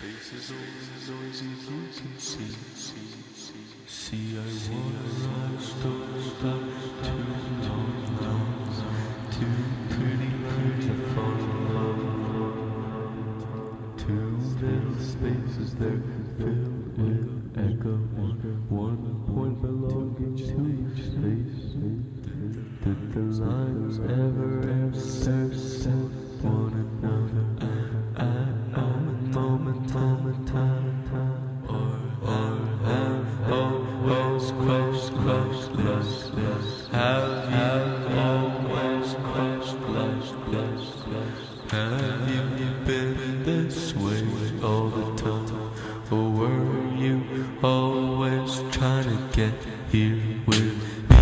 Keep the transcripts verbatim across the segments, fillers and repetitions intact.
Space is only noisy you can see. See, I wanna rise, don't stop too long, long. Two pretty lines that fall in love. Two little spaces there filled with echo. One point belonging to each space. Did the lines ever intersect one another? At moment, moment, moment, time, time. Or, or have always quest, quest, quest, quest. Have you always quest, quest, quest, quest. Have you been this way all the time? Or were you always trying to get here with me?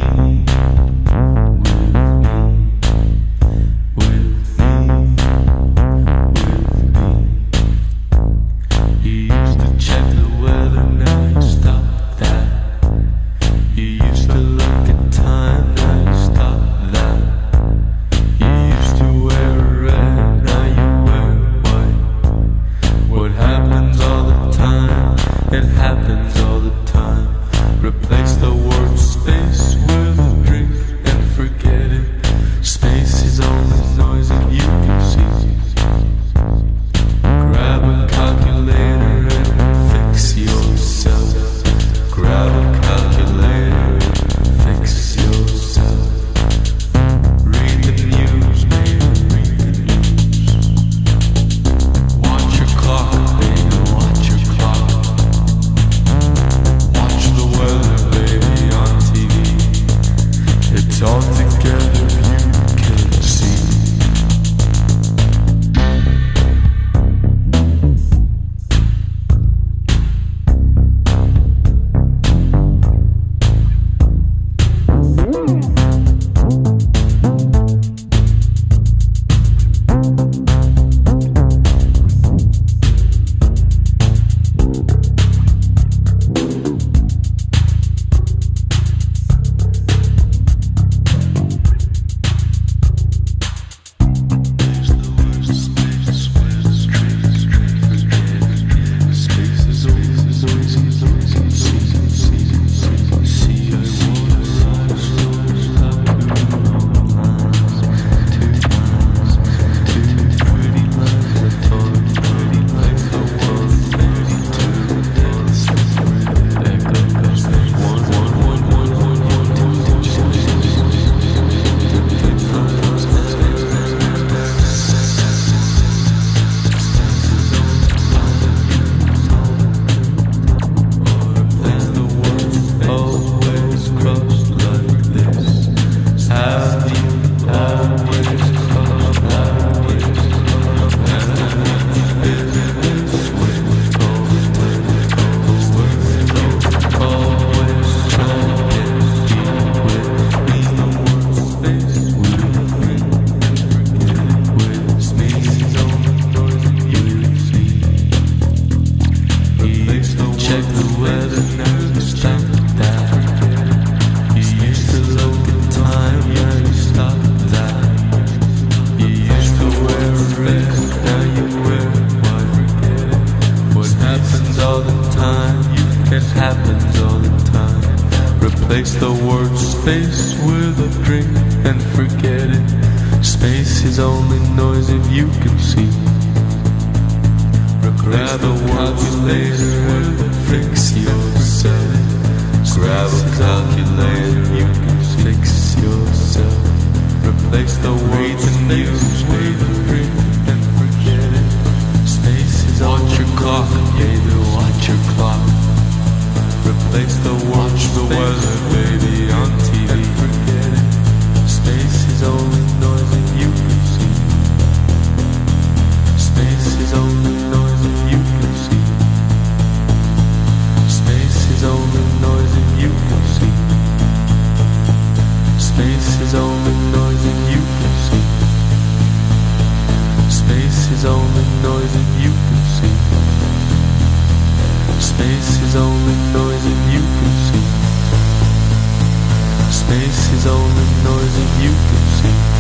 It happens all the time. Replace the word space with a drink and forget it. Space is only noise that you can see. Grab a calculator and fix yourself. Grab a calculator and fix yourself. Read the news, baby, read the news. Watch your clock, baby, watch your clock. It's all together you can see. Check the weather, never stop that. You used to look at time, now you stop that. You used to wear red, now you wear white. What happens all the time, it happens all the time. Replace the word space with a drink and forget it. Space is only noise if you can see. Grab a calculator and fix yourself. Grab a calculator, you can fix yourself. Replace the words and news with a drink and forget it. Space is watch your clock, baby, watch your clock. Replace the watch the weather, baby, on T V and forget it. Space is only noise that you can see. Space is only noise that you can see. Space is only noise that you can see. Space is only noise that you can see. Space is only noise that you can see. Space is only noise that you can see. Space is only noise that you can see.